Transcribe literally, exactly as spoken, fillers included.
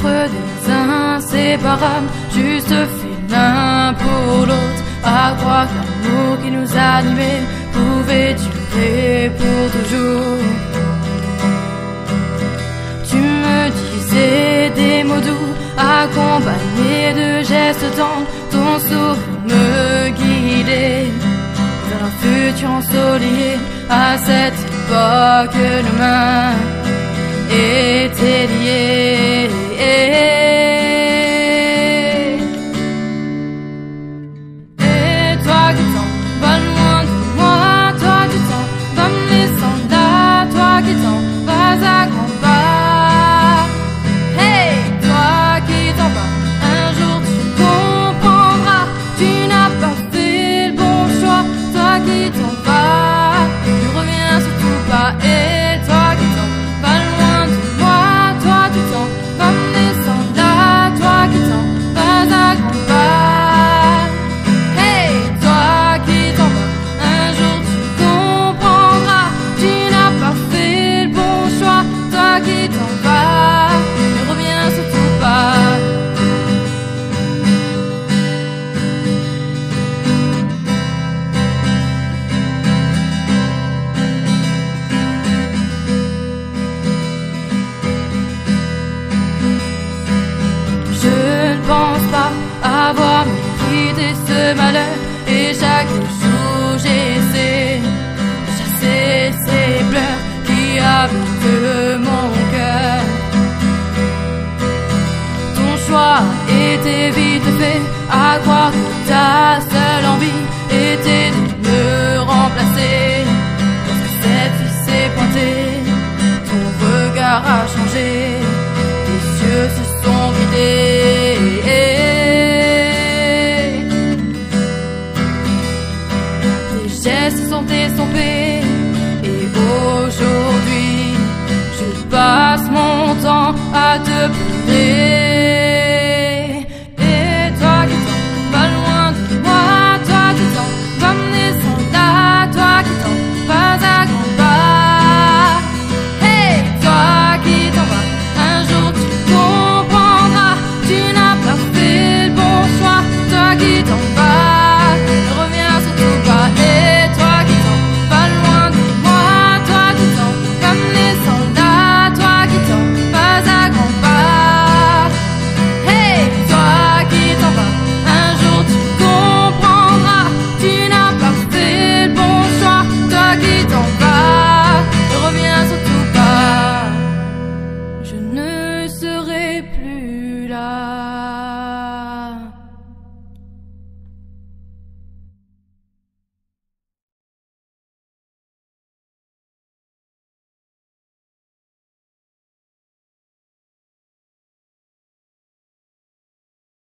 être des inséparables, juste faits l'un pour l'autre, à croire que l'amour qui nous animait pouvait durer pour toujours. Tu me disais des mots doux, accompagnés de gestes tendres, ton sourire me guidait vers un futur ensoleillé. À cette époque, nos mains étaient liées. Et toi qui t'en vas loin de moi, toi tu t'en vas me laissant là, toi qui t'en vas à grands pas. Hey, toi qui t'en vas, un jour tu comprendras, tu n'as pas fait le bon choix. Toi qui t'en vas, ne reviens surtout pas. Et toi qui t'en vas loin de moi, toi tu t'en vas me laissant là, toi qui t'en vas à grands pas. Hey, toi qui t'en vas, un jour tu comprendras, tu n'as pas fait le bon choix. Toi qui t'en vas, ne reviens surtout pas. Je ne pense pas avoir mérité ce malheur, et chaque jour j'essaie de chasser ces pleurs qui habitent mon cœur. Ton choix était vite fait, à croire que ta seule envie était de me remplacer. Lorsque cette fille s'est pointée, ton regard a changé, tes yeux se sont vidés. Tes gestes sont estompés, et aujourd'hui je passe mon temps à te pleurer. Et toi qui t'en vas loin de moi, toi qui t'en vas me laissant là, toi qui t'en vas à grands pas. Hey, toi qui t'en vas, un jour tu comprendras, tu n'as pas fait le bon choix. Toi qui t'en vas, ne reviens surtout pas. Et toi qui t'en vas loin de moi, toi qui t'en vas me laissant là, toi qui t'en vas à grands pas. Hey, toi qui t'en vas, un jour tu comprendras, tu n'as pas fait le bon choix. Toi qui t'en vas, ne reviens surtout pas. Je ne serai plus là.